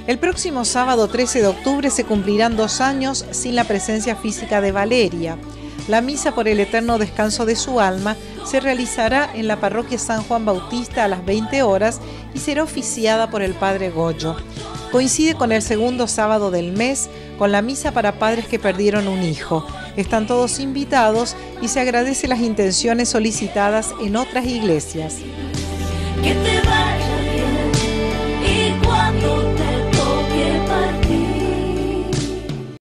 El próximo sábado 13 de octubre se cumplirán 2 años sin la presencia física de Valeria. La misa por el eterno descanso de su alma se realizará en la parroquia San Juan Bautista a las 20 horas y será oficiada por el padre Goyo. Coincide con el segundo sábado del mes, con la misa para padres que perdieron un hijo. Están todos invitados y se agradece las intenciones solicitadas en otras iglesias. Que te vaya